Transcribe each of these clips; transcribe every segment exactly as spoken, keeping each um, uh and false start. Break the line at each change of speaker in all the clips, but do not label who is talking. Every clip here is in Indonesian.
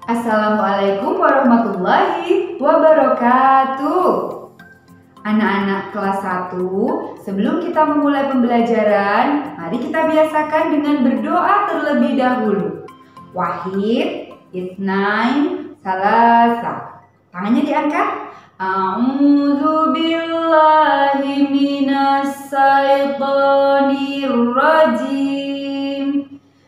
Assalamualaikum warahmatullahi wabarakatuh. Anak-anak kelas satu, sebelum kita memulai pembelajaran, mari kita biasakan dengan berdoa terlebih dahulu. Wahid, Itsnain, Salasa. Tangannya diangkat. A'udzu billahi minas syaitonir rajim.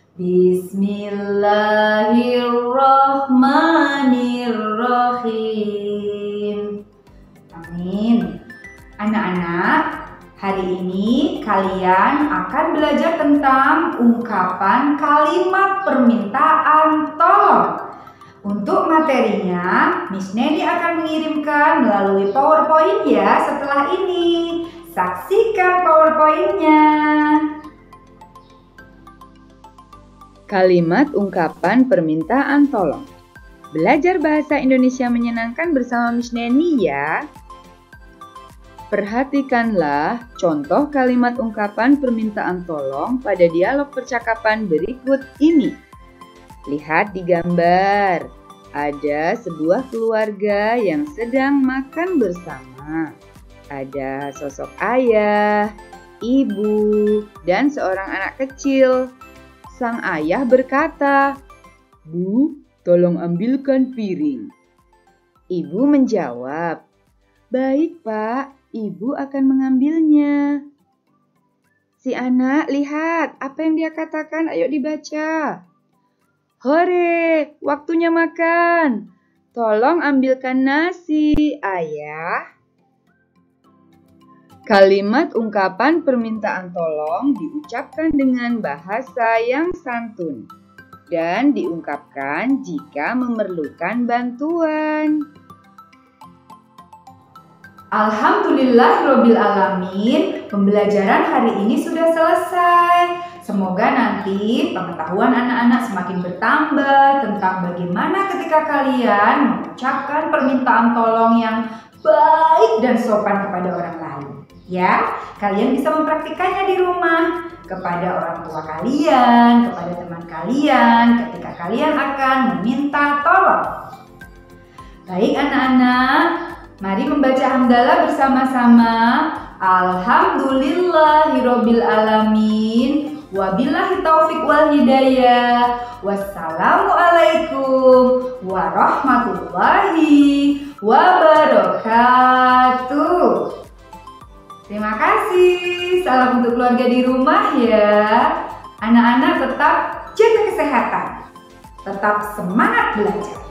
Bismillahirrahmanirrahim. Amin. Anak-anak, hari ini kalian akan belajar tentang ungkapan kalimat permintaan tolong. Untuk materinya, Miss Neni akan mengirimkan melalui PowerPoint ya setelah ini. Saksikan PowerPoint-nya.
Kalimat ungkapan permintaan tolong. Belajar bahasa Indonesia menyenangkan bersama Miss Neni ya. Perhatikanlah contoh kalimat ungkapan permintaan tolong pada dialog percakapan berikut ini. Lihat di gambar, ada sebuah keluarga yang sedang makan bersama. Ada sosok ayah, ibu, dan seorang anak kecil. Sang ayah berkata, "Bu, tolong ambilkan piring." Ibu menjawab, "Baik, Pak, Ibu akan mengambilnya." Si anak, lihat apa yang dia katakan, ayo dibaca. "Hore, waktunya makan. Tolong ambilkan nasi, Ayah." Kalimat ungkapan permintaan tolong diucapkan dengan bahasa yang santun dan diungkapkan jika memerlukan bantuan.
Alhamdulillahirabbil alamin, pembelajaran hari ini sudah selesai. Semoga nanti pengetahuan anak-anak semakin bertambah tentang bagaimana ketika kalian mengucapkan permintaan tolong yang baik dan sopan kepada orang lain. Ya, kalian bisa mempraktikannya di rumah kepada orang tua kalian, kepada teman kalian ketika kalian akan meminta tolong. Baik anak-anak, mari membaca hamdalah bersama-sama. Alhamdulillahirabbil alamin. Wabillahi taufik wal hidayah. Wassalamualaikum warahmatullahi wabarakatuh. Terima kasih. Salam untuk keluarga di rumah ya. Anak-anak tetap jaga kesehatan. Tetap semangat belajar.